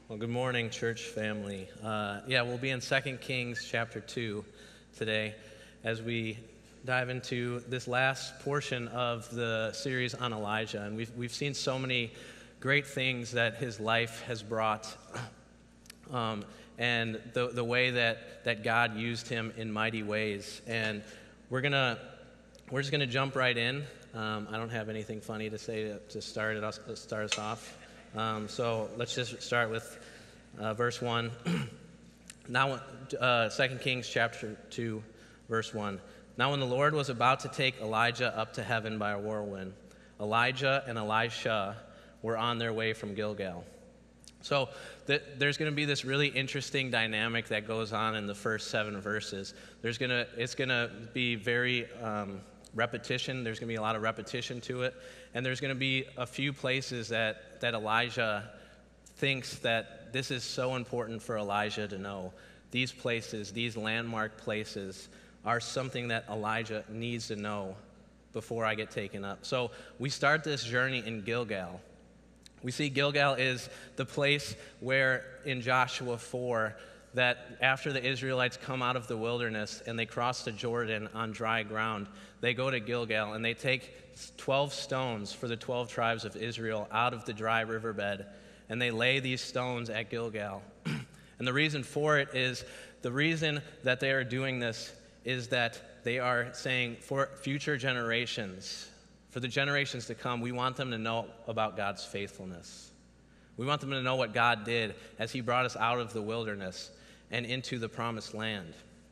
Well, good morning, church family. We'll be in 2 Kings chapter 2 today as we dive into this last portion of the series on Elijah. And we've seen so many great things that his life has brought, and the way that God used him in mighty ways. And we're just gonna jump right in. I don't have anything funny to say to start us off. So let's just start with verse 1. Now, 2 Kings chapter 2, verse 1. Now when the Lord was about to take Elijah up to heaven by a whirlwind, Elijah and Elisha were on their way from Gilgal. So there's going to be this really interesting dynamic that goes on in the first 7 verses. It's going to be very repetition. There's going to be a lot of repetition to it. And there's going to be a few places that Elijah thinks that this is so important for Elijah to know. These places, these landmark places, are something that Elijah needs to know before I get taken up. So we start this journey in Gilgal. We see Gilgal is the place where in Joshua 4, that after the Israelites come out of the wilderness and they cross the Jordan on dry ground, they go to Gilgal and they take 12 stones for the 12 tribes of Israel out of the dry riverbed, and they lay these stones at Gilgal. And the reason for it is, the reason that they are doing this is that they are saying, for future generations, for the generations to come, we want them to know about God's faithfulness. We want them to know what God did as he brought us out of the wilderness and into the promised land.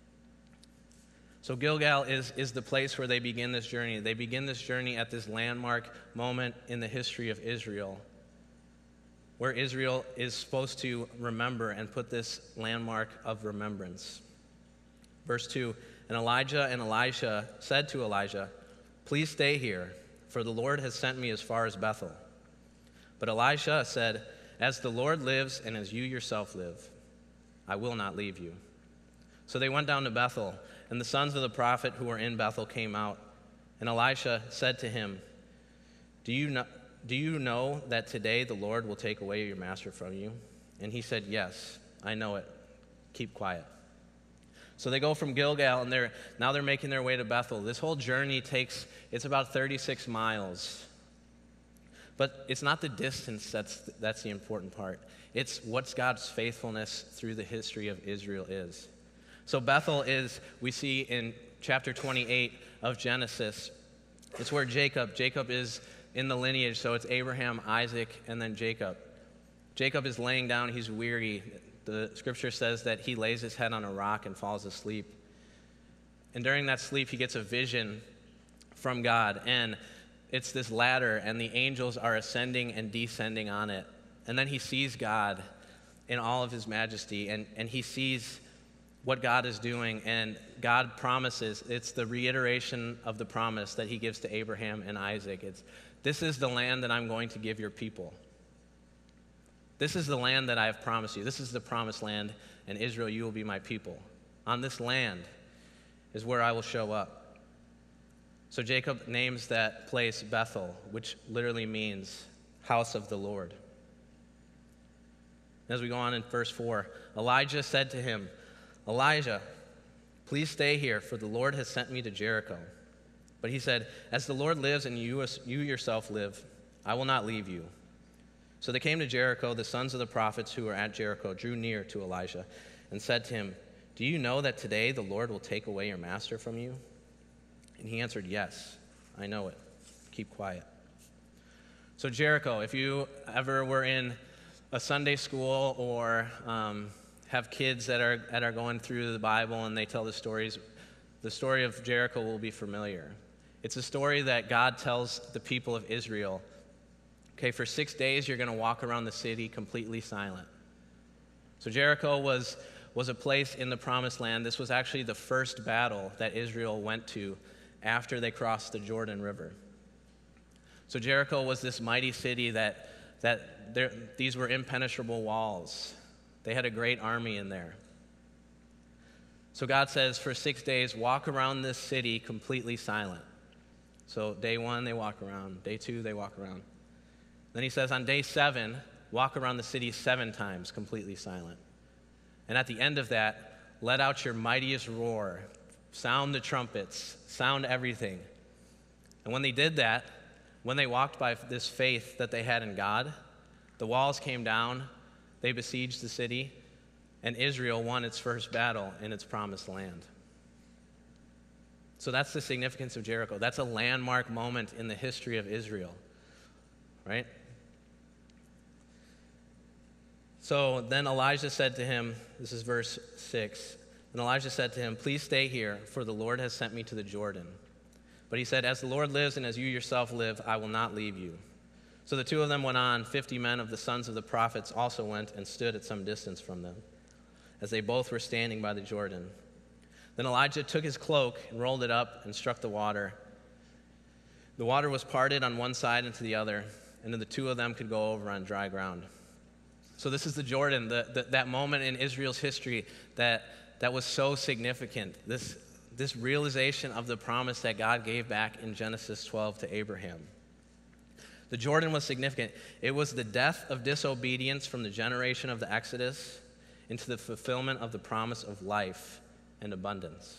So Gilgal is the place where they begin this journey. They begin this journey at this landmark moment in the history of Israel, where Israel is supposed to remember and put this landmark of remembrance. Verse 2, and Elijah and Elisha said to Elijah, "Please stay here, for the Lord has sent me as far as Bethel." But Elisha said, "As the Lord lives and as you yourself live, I will not leave you." So they went down to Bethel, and the sons of the prophet who were in Bethel came out. And Elisha said to him, Do you know that today the Lord will take away your master from you? And he said, "Yes, I know it. Keep quiet." So they go from Gilgal, and they're making their way to Bethel. This whole journey it's about 36 miles. But it's not the distance that's the important part. It's what's God's faithfulness through the history of Israel is. So Bethel we see in chapter 28 of Genesis, it's where Jacob is in the lineage, so it's Abraham, Isaac, and then Jacob. Jacob is laying down, he's weary. The scripture says that he lays his head on a rock and falls asleep. And during that sleep, he gets a vision from God, and it's this ladder, and the angels are ascending and descending on it. And then he sees God in all of his majesty, and he sees what God is doing, and God promises. It's the reiteration of the promise that he gives to Abraham and Isaac. This is the land that I'm going to give your people. This is the land that I have promised you. This is the promised land, and Israel, you will be my people. On this land is where I will show up. So Jacob names that place Bethel, which literally means house of the Lord. As we go on in verse 4, Elijah said to him, "Elijah, please stay here, for the Lord has sent me to Jericho." But he said, "As the Lord lives and you yourself live, I will not leave you." So they came to Jericho. The sons of the prophets who were at Jericho drew near to Elijah and said to him, "Do you know that today the Lord will take away your master from you?" And he answered, "Yes, I know it. Keep quiet." So Jericho, if you ever were in a Sunday school or have kids that are going through the Bible and they tell the stories, the story of Jericho will be familiar. It's a story that God tells the people of Israel. Okay, for 6 days you're going to walk around the city completely silent. So Jericho was a place in the promised land. This was actually the first battle that Israel went to after they crossed the Jordan River. So Jericho was this mighty city these were impenetrable walls. They had a great army in there. So God says, for 6 days, walk around this city completely silent. So day 1, they walk around. Day 2, they walk around. Then he says, on day 7, walk around the city 7 times, completely silent. And at the end of that, let out your mightiest roar, sound the trumpets, sound everything. And when they did that, when they walked by this faith that they had in God, the walls came down, they besieged the city, and Israel won its first battle in its promised land. So that's the significance of Jericho. That's a landmark moment in the history of Israel, right? So then Elijah said to him, this is verse 6, and Elijah said to him, "Please stay here, for the Lord has sent me to the Jordan." But he said, "As the Lord lives and as you yourself live, I will not leave you." So the two of them went on. 50 men of the sons of the prophets also went and stood at some distance from them, as they both were standing by the Jordan. Then Elijah took his cloak and rolled it up and struck the water. The water was parted on one side and to the other, and then the two of them could go over on dry ground. So this is the Jordan, that moment in Israel's history that was so significant, this realization of the promise that God gave back in Genesis 12 to Abraham. The Jordan was significant. It was the death of disobedience from the generation of the Exodus into the fulfillment of the promise of life and abundance.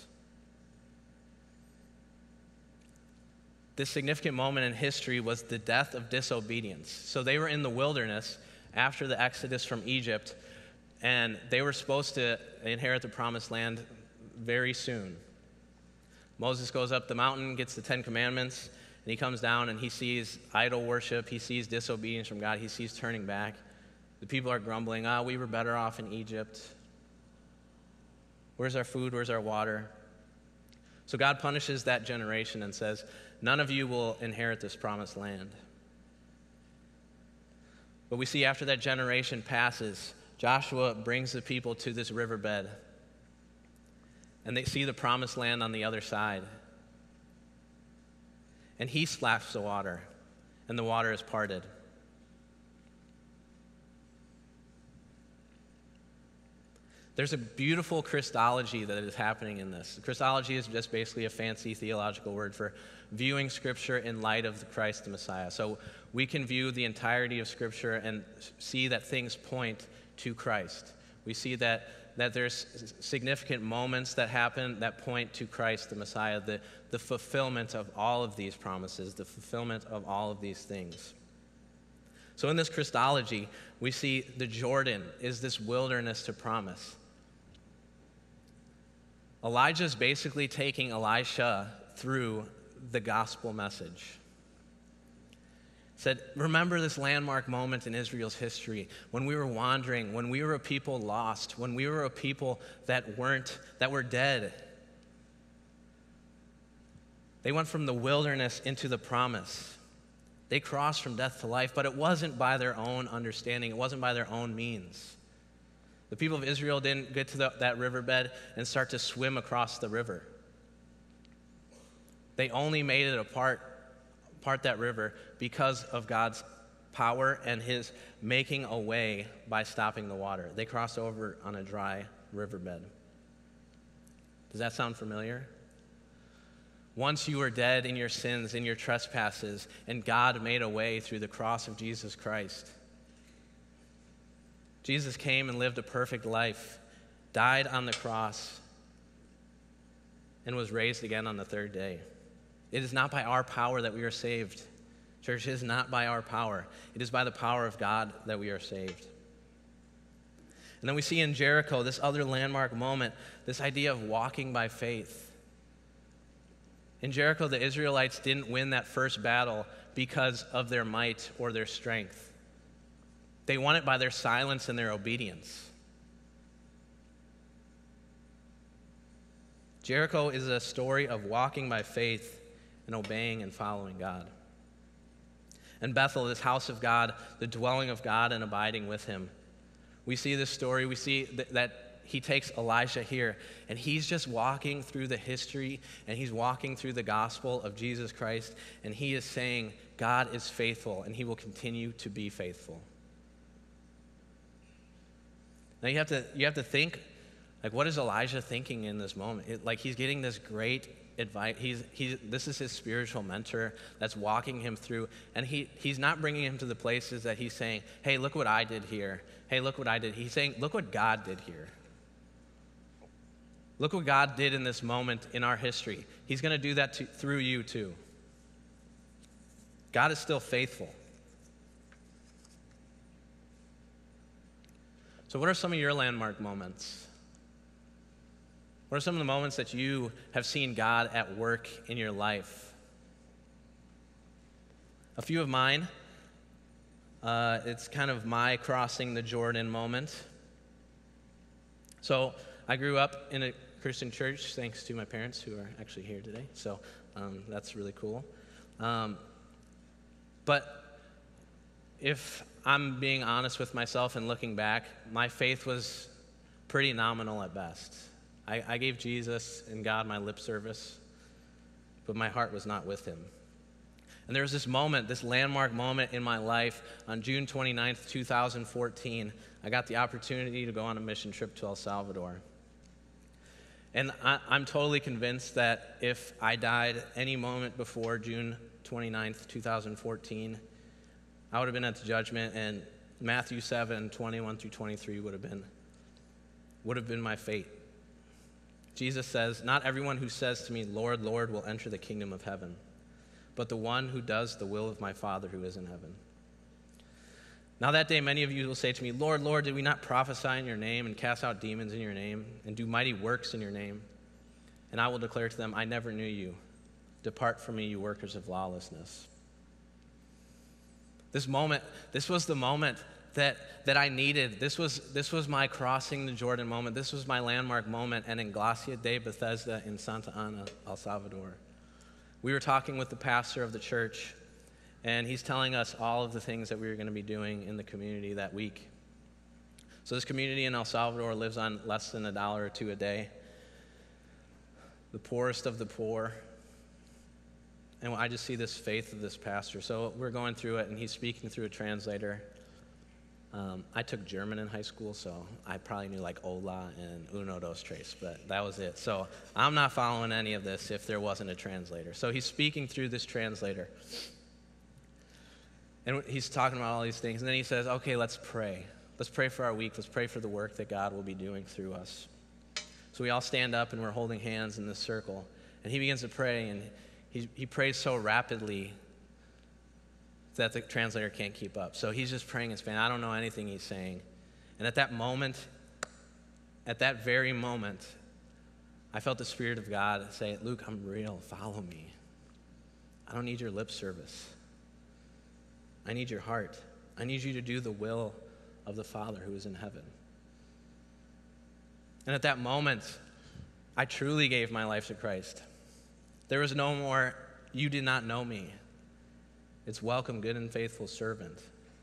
This significant moment in history was the death of disobedience. So they were in the wilderness after the Exodus from Egypt, and they were supposed to inherit the promised land very soon. Moses goes up the mountain, gets the 10 Commandments, and he comes down and he sees idol worship, he sees disobedience from God, he sees turning back. The people are grumbling, we were better off in Egypt. Where's our food? Where's our water? So God punishes that generation and says, none of you will inherit this promised land. But we see after that generation passes, Joshua brings the people to this riverbed, and they see the promised land on the other side. And he slaps the water, and the water is parted. There's a beautiful Christology that is happening in this. Christology is just basically a fancy theological word for viewing Scripture in light of Christ the Messiah. So we can view the entirety of Scripture and see that things point to Christ. We see that there's significant moments that happen that point to Christ the Messiah, the fulfillment of all of these promises, the fulfillment of all of these things. So in this Christology, we see the Jordan is this wilderness to promise. Elijah's basically taking Elisha through the gospel message. Said, remember this landmark moment in Israel's history when we were wandering, when we were a people lost, when we were a people that were dead. They went from the wilderness into the promise. They crossed from death to life, but it wasn't by their own understanding. It wasn't by their own means. The people of Israel didn't get to that riverbed and start to swim across the river. They only made it part that river because of God's power and his making a way by stopping the water. They crossed over on a dry riverbed. Does that sound familiar? Once you were dead in your sins, in your trespasses, and God made a way through the cross of Jesus Christ. Jesus came and lived a perfect life, died on the cross, and was raised again on the third day. It is not by our power that we are saved. Church, it is not by our power. It is by the power of God that we are saved. And then we see in Jericho, this other landmark moment, this idea of walking by faith. In Jericho, the Israelites didn't win that first battle because of their might or their strength. They won it by their silence and their obedience. Jericho is a story of walking by faith and obeying and following God. And Bethel, this house of God, the dwelling of God and abiding with him. We see this story, we see that he takes Elisha here, and he's just walking through the history, and he's walking through the gospel of Jesus Christ, and he is saying, God is faithful, and he will continue to be faithful. Now you have to think, like, what is Elijah thinking in this moment? Like, he's getting this great advice. This is his spiritual mentor that's walking him through. And he's not bringing him to the places that he's saying, hey, look what I did here. Hey, look what I did. He's saying, look what God did here. Look what God did in this moment in our history. He's going to do that through you too. God is still faithful. So what are some of your landmark moments? What are some of the moments that you have seen God at work in your life? A few of mine, it's kind of my crossing the Jordan moment. So I grew up in a Christian church, thanks to my parents who are actually here today. So that's really cool. But if I'm being honest with myself and looking back, my faith was pretty nominal at best. I gave Jesus and God my lip service, but my heart was not with him. And there was this moment, this landmark moment in my life on June 29th, 2014. I got the opportunity to go on a mission trip to El Salvador. And I'm totally convinced that if I died any moment before June 29th, 2014, I would have been at the judgment, and Matthew 7, 21 through 23 would have been my fate. Jesus says, "Not everyone who says to me, 'Lord, Lord,' will enter the kingdom of heaven, but the one who does the will of my Father who is in heaven. Now that day many of you will say to me, 'Lord, Lord, did we not prophesy in your name and cast out demons in your name and do mighty works in your name?' And I will declare to them, 'I never knew you. Depart from me, you workers of lawlessness.'" This was the moment that I needed. This was my crossing the Jordan moment. This was my landmark moment. And in Glacia de Bethesda in Santa Ana, El Salvador, we were talking with the pastor of the church, and he's telling us all of the things that we were going to be doing in the community that week. So this community in El Salvador lives on less than $1 or $2 a day, the poorest of the poor. And I just see this faith of this pastor. So we're going through it, and he's speaking through a translator. I took German in high school, so I probably knew like hola and uno, dos, tres, but that was it. So I'm not following any of this if there wasn't a translator. So he's speaking through this translator. And he's talking about all these things. And then he says, okay, let's pray. Let's pray for our week. Let's pray for the work that God will be doing through us. So we all stand up, and we're holding hands in this circle. And he begins to pray, and he prays so rapidly that the translator can't keep up. So he's just praying in Spanish. I don't know anything he's saying. And at that very moment, I felt the Spirit of God say, "Luke, I'm real. Follow me. I don't need your lip service. I need your heart. I need you to do the will of the Father who is in heaven." And at that moment, I truly gave my life to Christ. There was no more, "You did not know me." It's, "Welcome, good and faithful servant."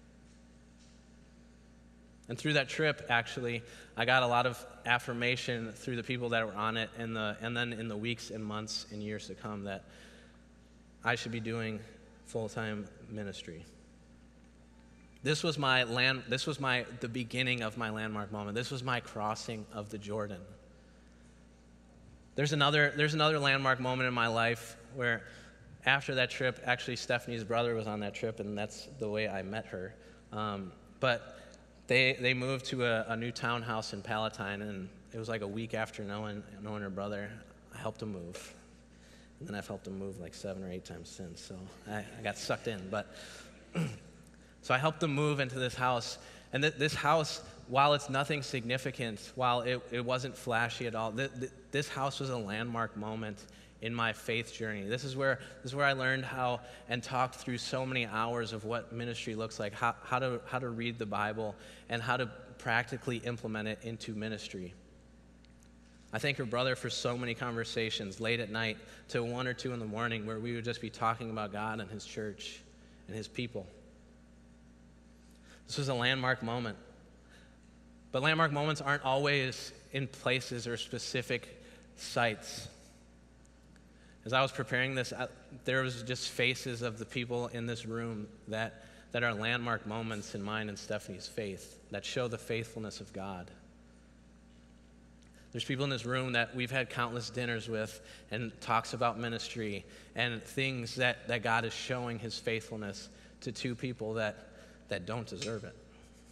And through that trip, actually, I got a lot of affirmation through the people that were on it, and then in the weeks and months and years to come, that I should be doing full-time ministry. This was the beginning of my landmark moment. This was my crossing of the Jordan. There's another landmark moment in my life where, after that trip, actually Stephanie's brother was on that trip, and that's the way I met her. But they moved to a new townhouse in Palatine, and it was like a week after knowing her brother, I helped him move. And then I've helped him move like 7 or 8 times since, so I got sucked in. But so I helped them move into this house. And this house, while it's nothing significant, while it wasn't flashy at all, this house was a landmark moment in my faith journey. This is where I learned how and talked through so many hours of what ministry looks like, how to read the Bible, and how to practically implement it into ministry. I thank her brother for so many conversations late at night to 1 or 2 in the morning where we would just be talking about God and his church and his people. This was a landmark moment. But landmark moments aren't always in places or specific sites. As I was preparing this, there was just faces of the people in this room that are landmark moments in mine and Stephanie's faith that show the faithfulness of God. There's people in this room that we've had countless dinners with and talks about ministry and things that God is showing his faithfulness to people that don't deserve it.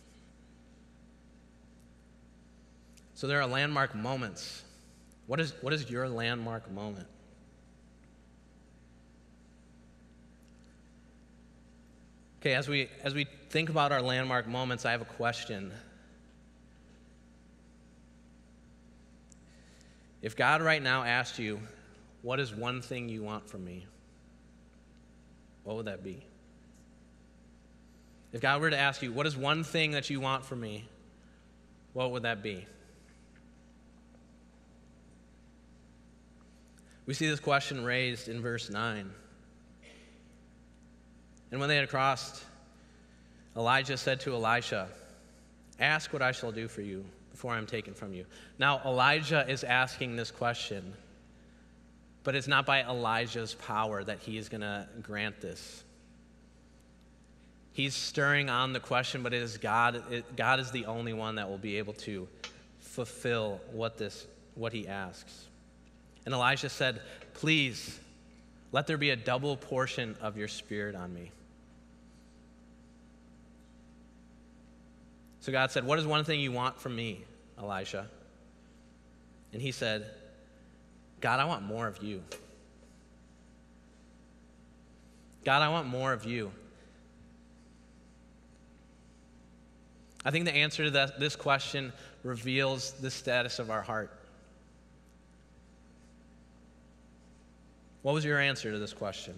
So there are landmark moments. What is your landmark moment? Okay, as we think about our landmark moments, I have a question. If God right now asked you, what is one thing you want from me? What would that be? If God were to ask you, what is one thing that you want from me? What would that be? We see this question raised in verse 9. And when they had crossed, Elijah said to Elisha, ask what I shall do for you before I am taken from you. Now, Elijah is asking this question, but it's not by Elijah's power that he is going to grant this. He's stirring on the question, but it is God. God is the only one that will be able to fulfill what he asks. And Elisha said, please, let there be a double portion of your spirit on me. So God said, what is one thing you want from me, Elisha? And he said, God, I want more of you. God, I want more of you. I think the answer to this question reveals the status of our heart. What was your answer to this question?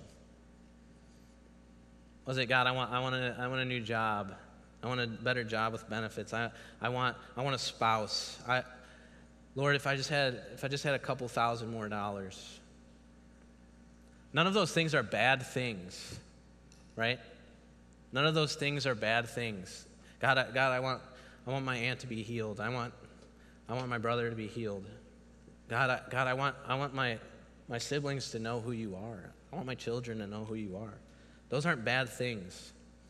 Was it, God, I want a new job. I want a better job with benefits. I want a spouse. Lord, if I just had a couple $1,000 more. None of those things are bad things, right? None of those things are bad things. God, I want my aunt to be healed. I want my brother to be healed. God, I want my siblings to know who you are. I want my children to know who you are. Those aren't bad things.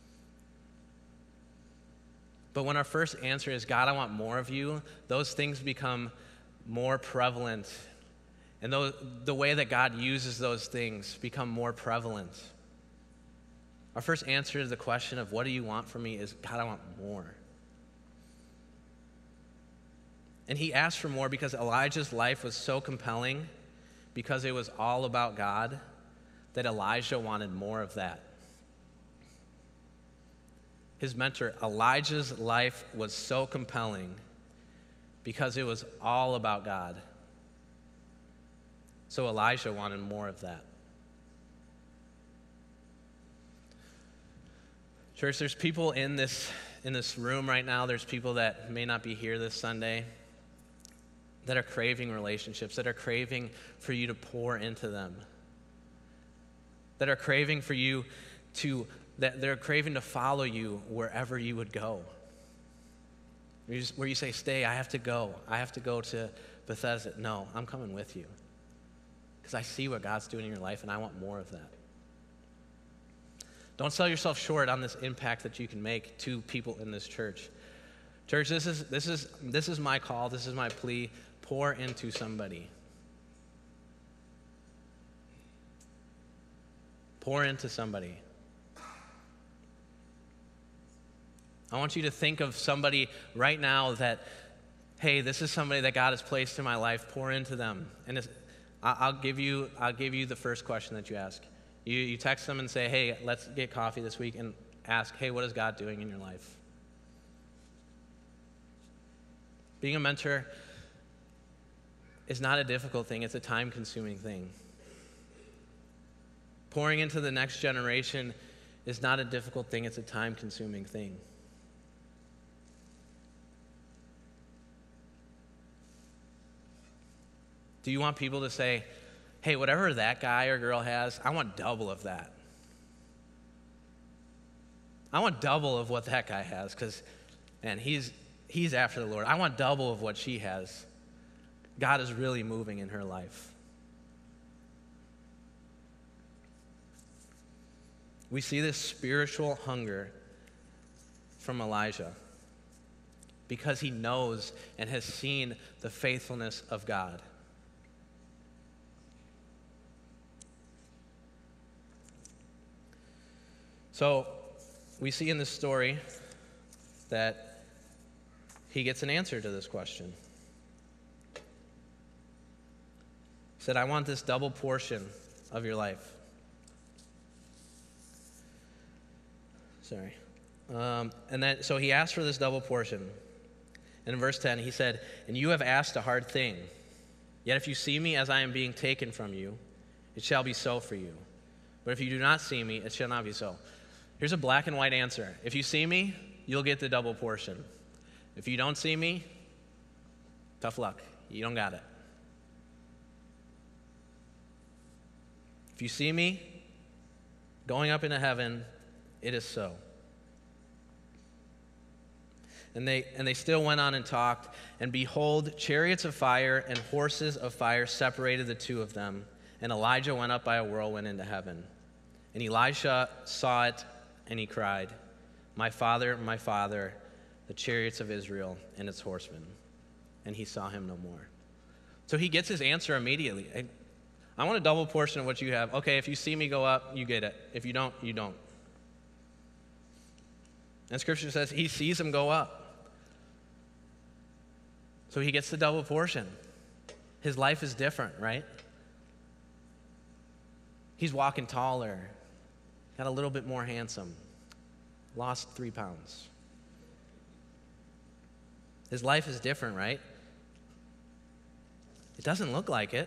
But when our first answer is, God, I want more of you, those things become more prevalent. And the way that God uses those things become more prevalent. Our first answer to the question of what do you want from me is, God, I want more. And he asked for more because Elijah's life was so compelling, because it was all about God, that Elijah wanted more of that. His mentor, Elijah's life was so compelling because it was all about God. So Elijah wanted more of that. Church, there's people in this room right now, there's people that may not be here this Sunday that are craving relationships, that are craving for you to pour into them, that are craving for you that they're craving to follow you wherever you would go. Where you say, stay, I have to go to Bethesda. No, I'm coming with you. Because I see what God's doing in your life and I want more of that. Don't sell yourself short on this impact that you can make to people in this church. Church, this is my call, this is my plea. Pour into somebody. Pour into somebody. I want you to think of somebody right now that, hey, this is somebody that God has placed in my life. Pour into them. And I'll give you the first question that you ask. You text them and say, hey, let's get coffee this week, and ask, hey, what is God doing in your life? Being a mentor is not a difficult thing. It's a time-consuming thing. Pouring into the next generation is not a difficult thing. It's a time-consuming thing. Do you want people to say, hey, whatever that guy or girl has, I want double of that. I want double of what that guy has because, man, he's after the Lord. I want double of what she has. God is really moving in her life. We see this spiritual hunger from Elijah. because he knows and has seen the faithfulness of God. So we see in this story that he gets an answer to this question. He said, I want this double portion of your life. Sorry. So he asked for this double portion. And in verse 10, he said, and you have asked a hard thing. Yet if you see me as I am being taken from you, it shall be so for you. But if you do not see me, it shall not be so. Here's a black and white answer. If you see me, you'll get the double portion. If you don't see me, tough luck. You don't got it. If you see me going up into heaven, it is so. And they still went on and talked, and behold, chariots of fire and horses of fire separated the two of them, and Elijah went up by a whirlwind into heaven. And Elisha saw it, and he cried, my father, the chariots of Israel and its horsemen. And he saw him no more. So he gets his answer immediately. I want a double portion of what you have. Okay, if you see me go up, you get it. If you don't, you don't. And Scripture says he sees him go up. So he gets the double portion. His life is different, right? He's walking taller, got a little bit more handsome, lost 3 pounds. His life is different, right? It doesn't look like it.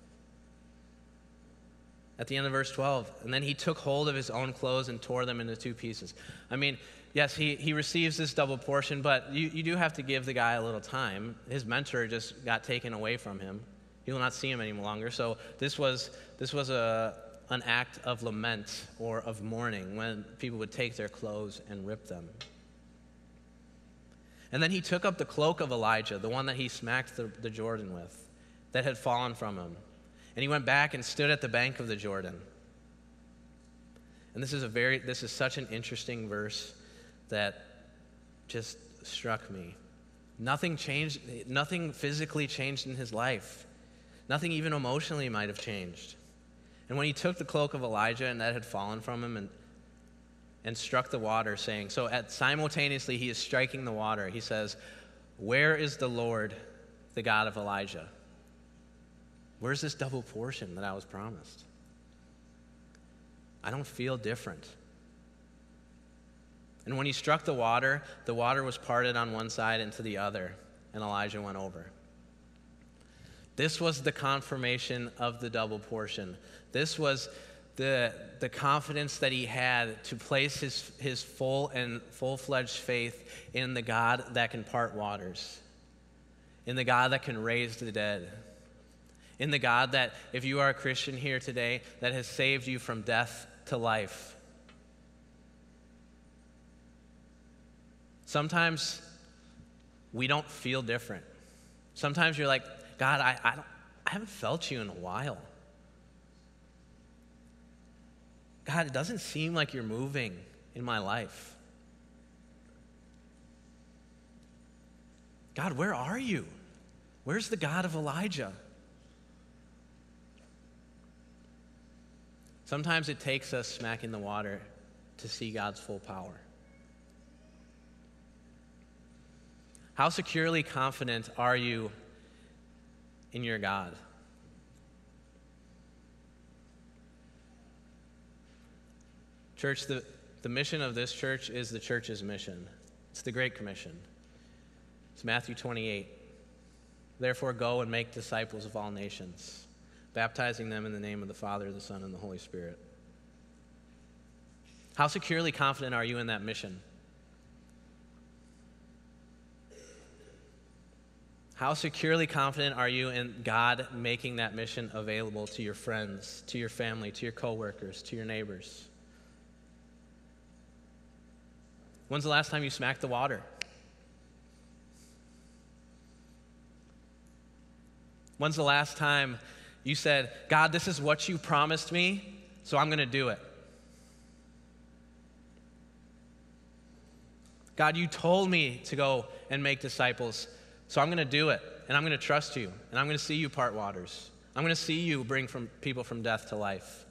At the end of verse 12, and then he took hold of his own clothes and tore them into 2 pieces. I mean, yes, he receives this double portion, but you do have to give the guy a little time. His mentor just got taken away from him. He will not see him any longer. So this was an act of lament or of mourning when people would take their clothes and rip them. And then he took up the cloak of Elijah, the one that he smacked the Jordan with, that had fallen from him. And he went back and stood at the bank of the Jordan. And this is such an interesting verse that just struck me. Nothing changed, nothing physically changed in his life. Nothing even emotionally might have changed. And when he took the cloak of Elijah and that had fallen from him and struck the water, saying, simultaneously he is striking the water, he says, where is the Lord, the God of Elijah? Where's this double portion that I was promised? I don't feel different. And when he struck the water was parted on one side and to the other, and Elijah went over. This was the confirmation of the double portion. This was the confidence that he had to place his full-fledged faith in the God that can part waters, in the God that can raise the dead, in the God that, if you are a Christian here today, that has saved you from death to life. Sometimes we don't feel different. Sometimes you're like, God, I haven't felt you in a while. God, it doesn't seem like you're moving in my life. God, where are you? Where's the God of Elijah? Sometimes it takes us smacking the water to see God's full power. How securely confident are you in your God? Church, the mission of this church is the church's mission. It's the Great Commission. It's Matthew 28. Therefore, go and make disciples of all nations, baptizing them in the name of the Father, the Son, and the Holy Spirit. How securely confident are you in that mission? How securely confident are you in God making that mission available to your friends, to your family, to your coworkers, to your neighbors? When's the last time you smacked the water? When's the last time you said, God, this is what you promised me, so I'm going to do it? God, you told me to go and make disciples, so I'm going to do it, and I'm going to trust you, and I'm going to see you part waters. I'm going to see you bring people from death to life.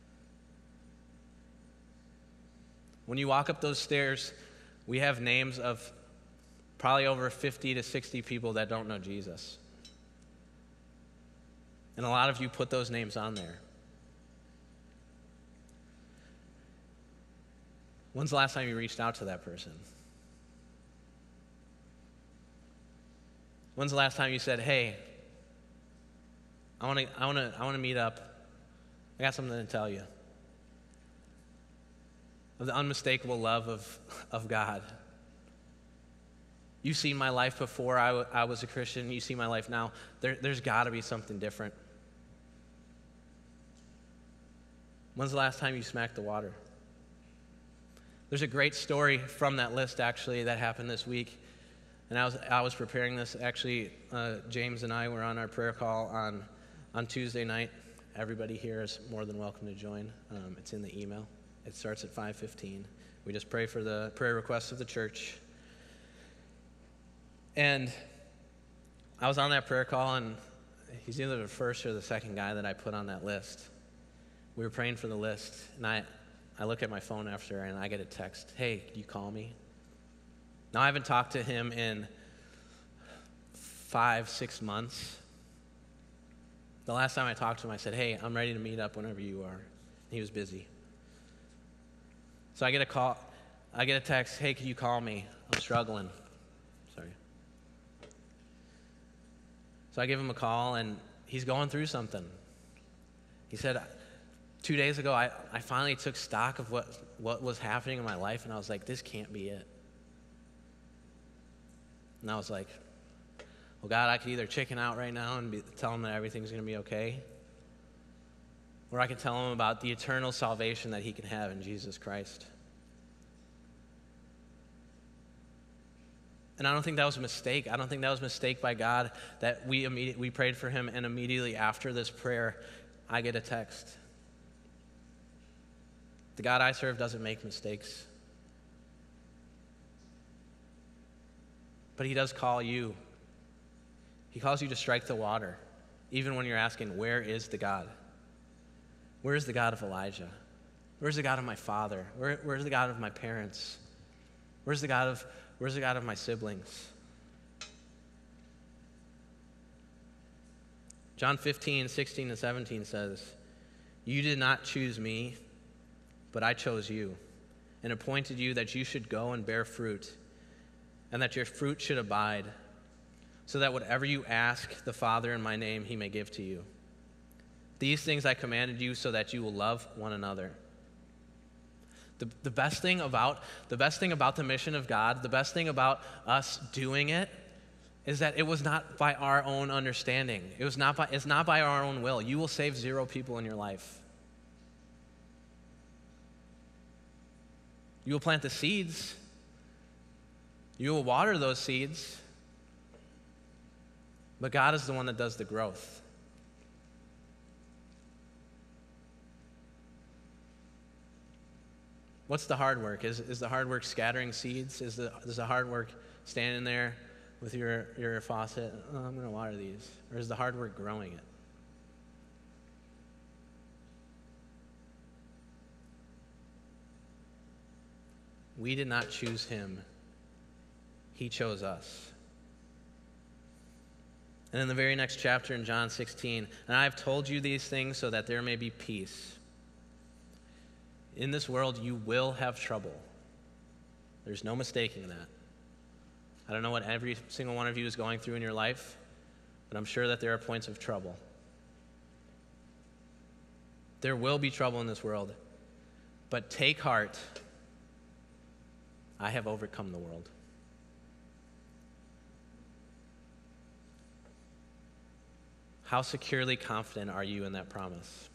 When you walk up those stairs, we have names of probably over 50 to 60 people that don't know Jesus. And a lot of you put those names on there. When's the last time you reached out to that person? When's the last time you said, hey, I want to meet up. I got something to tell you. Of the unmistakable love of God. You've seen my life before I was a Christian. You see my life now. There's got to be something different. When's the last time you smacked the water? There's a great story from that list, actually, that happened this week. And I was preparing this. Actually, James and I were on our prayer call on Tuesday night. Everybody here is more than welcome to join. It's in the email. It starts at 5:15. We just pray for the prayer requests of the church. And I was on that prayer call, and he's either the first or the second guy that I put on that list. We were praying for the list, and I look at my phone after, and I get a text, hey, can you call me? Now, I haven't talked to him in 5-6 months. The last time I talked to him, I said, hey, I'm ready to meet up whenever you are. He was busy. So I get a text, hey, can you call me? I'm struggling. Sorry. So I give him a call, and he's going through something. He said, 2 days ago, I finally took stock of what was happening in my life, and I was like, this can't be it. And I was like, well, God, I could either chicken out right now and tell him that everything's going to be okay, or I could tell him about the eternal salvation that he can have in Jesus Christ. And I don't think that was a mistake. I don't think that was a mistake by God that we prayed for him, and immediately after this prayer, I get a text. The God I serve doesn't make mistakes. But he does call you. He calls you to strike the water, even when you're asking, where is the God? Where is the God of Elijah? Where's the God of my father? Where's the God of my parents? Where's the God of my siblings? John 15:16 and 17 says, you did not choose me, but I chose you and appointed you that you should go and bear fruit, and that your fruit should abide, so that whatever you ask the Father in my name, he may give to you. These things I commanded you so that you will love one another. The best thing about the mission of God, the best thing about us doing it, is that it was not by our own understanding. It's not by our own will. You will save 0 people in your life. You will plant the seeds. You will water those seeds. But God is the one that does the growth. What's the hard work? Is the hard work scattering seeds? Is the hard work standing there with your faucet? Oh, I'm going to water these. Or is the hard work growing it? We did not choose him. He chose us. And in the very next chapter in John 16, and I have told you these things so that there may be peace. In this world, you will have trouble. There's no mistaking that. I don't know what every single one of you is going through in your life, but I'm sure that there are points of trouble. There will be trouble in this world, but take heart. I have overcome the world. How securely confident are you in that promise?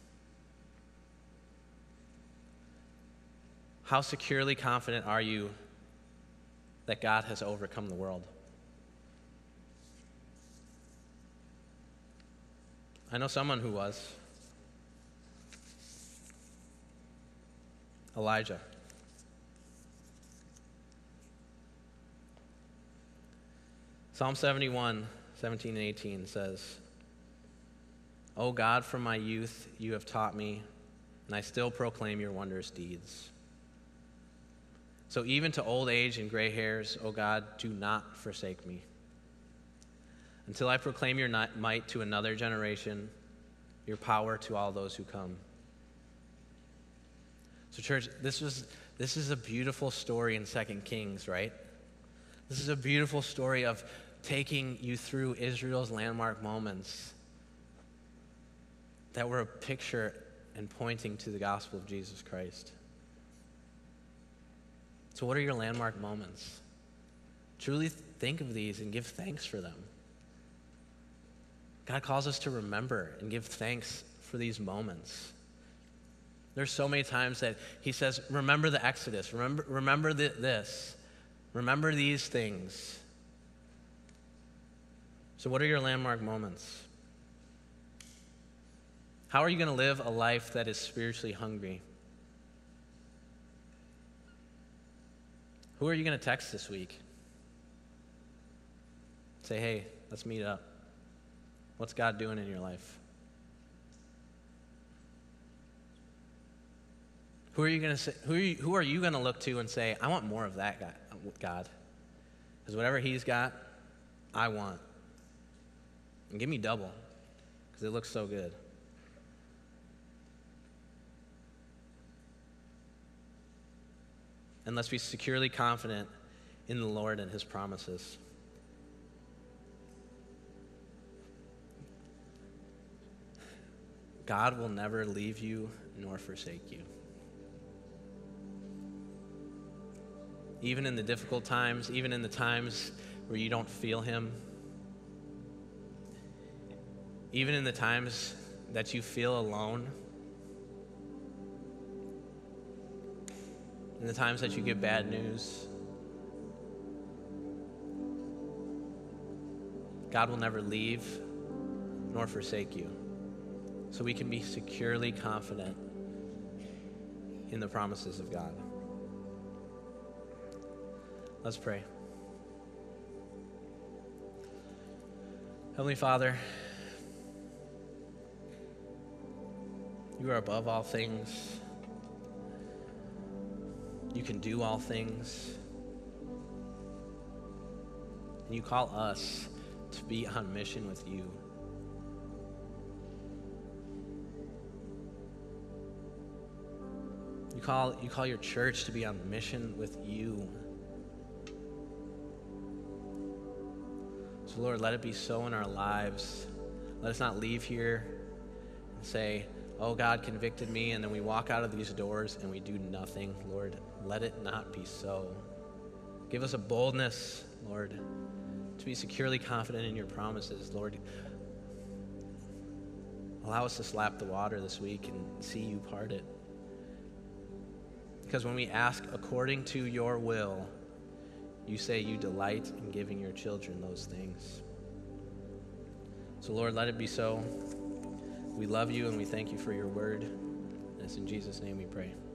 How securely confident are you that God has overcome the world? I know someone who was. Elijah. Psalm 71, 17 and 18 says, "O God, from my youth you have taught me, and I still proclaim your wondrous deeds. So even to old age and gray hairs, O God, do not forsake me, until I proclaim your might to another generation, your power to all those who come." So church, this is a beautiful story in 2 Kings, right? This is a beautiful story of taking you through Israel's landmark moments that were a picture and pointing to the gospel of Jesus Christ. So what are your landmark moments? Truly think of these and give thanks for them. God calls us to remember and give thanks for these moments. There's so many times that he says, remember the Exodus, remember this, remember these things. So what are your landmark moments? How are you going to live a life that is spiritually hungry? Who are you going to text this week? Say, hey, let's meet up. What's God doing in your life? Who are you going to say? Who are you going to look to and say, I want more of that guy, God? Because whatever he's got, I want. And give me double, because it looks so good. And let's be securely confident in the Lord and his promises. God will never leave you nor forsake you. Even in the difficult times, even in the times where you don't feel him, even in the times that you feel alone, in the times that you get bad news, God will never leave nor forsake you. So we can be securely confident in the promises of God. Let's pray. Heavenly Father, you are above all things. You can do all things. And you call us to be on mission with you. You call your church to be on mission with you. So Lord, let it be so in our lives. Let us not leave here and say, oh, God convicted me, and then we walk out of these doors and we do nothing. Lord, let it not be so. Give us a boldness, Lord, to be securely confident in your promises. Lord, allow us to slap the water this week and see you part it. Because when we ask according to your will, you say you delight in giving your children those things. So Lord, let it be so. We love you and we thank you for your word. And it's in Jesus' name we pray.